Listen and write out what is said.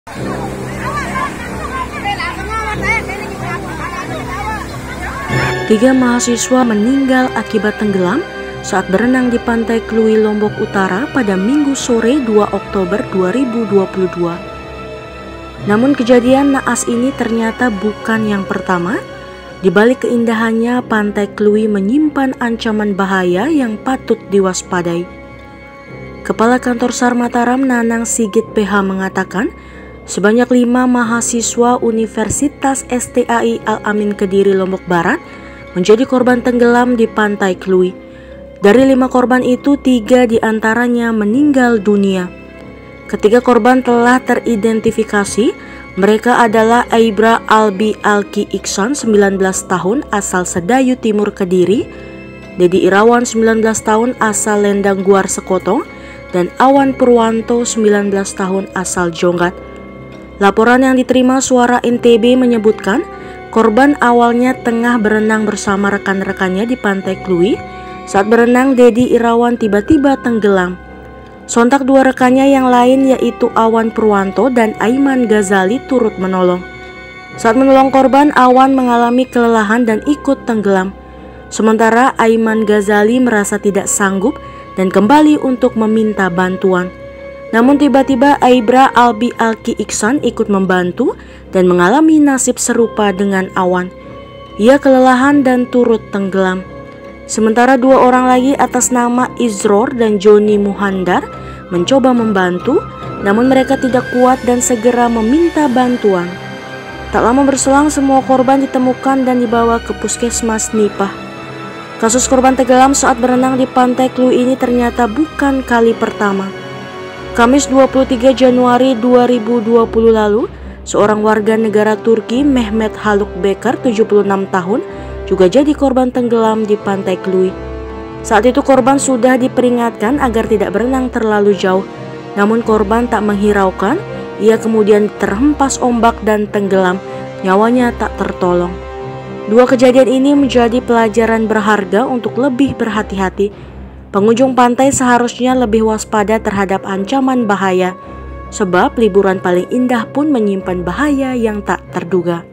Tiga mahasiswa meninggal akibat tenggelam saat berenang di pantai Kluwi, Lombok Utara pada Minggu sore 2 Oktober 2022. Namun kejadian naas ini ternyata bukan yang pertama. Di balik keindahannya, pantai Kluwi menyimpan ancaman bahaya yang patut diwaspadai. Kepala Kantor SAR Mataram Nanang Sigit PH mengatakan, sebanyak 5 mahasiswa Universitas STAI Al-Amin Kediri Lombok Barat menjadi korban tenggelam di pantai Kluwi. Dari 5 korban itu, 3 diantaranya meninggal dunia. Ketiga korban telah teridentifikasi. Mereka adalah Aibra Albi Alki Iksan 19 tahun asal Sedayu Timur Kediri, Dedi Irawan 19 tahun asal Lendang Guar Sekotong, dan Awan Purwanto 19 tahun asal Jonggat. Laporan yang diterima Suara NTB menyebutkan korban awalnya tengah berenang bersama rekan-rekannya di pantai Kluwi. Saat berenang, Dedi Irawan tiba-tiba tenggelam. Sontak 2 rekannya yang lain yaitu Awan Purwanto dan Aiman Ghazali turut menolong. Saat menolong korban, Awan mengalami kelelahan dan ikut tenggelam. Sementara Aiman Ghazali merasa tidak sanggup dan kembali untuk meminta bantuan. Namun tiba-tiba Aibra Albi Alki Iksan ikut membantu dan mengalami nasib serupa dengan Awan. Ia kelelahan dan turut tenggelam. Sementara 2 orang lagi atas nama Izror dan Joni Muhandar mencoba membantu, namun mereka tidak kuat dan segera meminta bantuan. Tak lama berselang, semua korban ditemukan dan dibawa ke Puskesmas Nipah. Kasus korban tenggelam saat berenang di pantai Kluwi ini ternyata bukan kali pertama. Kamis 23 Januari 2020 lalu, seorang warga negara Turki, Mehmet Haluk Bekar, 76 tahun, juga jadi korban tenggelam di pantai Kluwi. Saat itu korban sudah diperingatkan agar tidak berenang terlalu jauh, namun korban tak menghiraukan. Ia kemudian terhempas ombak dan tenggelam, nyawanya tak tertolong. 2 kejadian ini menjadi pelajaran berharga untuk lebih berhati-hati. Pengunjung pantai seharusnya lebih waspada terhadap ancaman bahaya, sebab liburan paling indah pun menyimpan bahaya yang tak terduga.